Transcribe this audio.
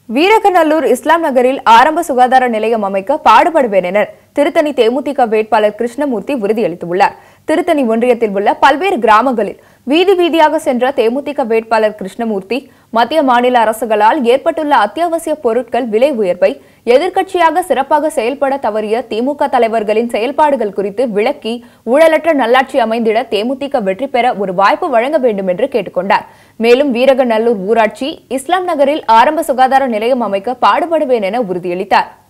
வீரகநல்லூர் இஸ்லாம் நகரில் ஆரம்ப சுகாதார நிலையம் அமைக்க பாடுபடுவேன் என திருத்தணி தேமுதிக வேட்பாளர் கிருஷ்ணமூர்த்தி உறுதியளித்துள்ளார். திருத்தணி ஒன்றியத்தில் உள்ள பல்வேறு கிராமங்களில் வீதி வீதியாக சென்ற தேமுதிக வேட்பாளர் கிருஷ்ணமூர்த்தி மத்திய மாநில அரசுகளால் ஏற்பட்டுள்ள அத்தியாவசிய பொருட்கள் விலை உயர்வை எதிர்க்கட்சியாக சிறப்பாக செயல்பட தவறிய திமுக தலைவர்களின் செயல்பாடுகள் குறித்து விளக்கி ஊழலற்ற நல்லாட்சி அமைந்திட தேமுதிக வெற்றி பெற ஒரு வாய்ப்பு வழங்க வேண்டும் என்று கேட்டுக்கொண்டார். மேலும் வீரகநல்லூர் ஊராட்சி இஸ்லாம் நகரில் ஆரம்ப சுகாதார நிலையம் அமைக்க பாடுபடுவேன் என உறுதியளித்தார்.